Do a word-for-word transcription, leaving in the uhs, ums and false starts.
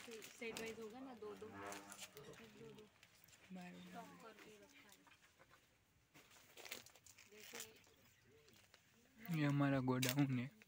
जैसे set wise होगा ना, दो दो दो दो स्टॉक करके रखा है। ये हमारा गोडाउन है।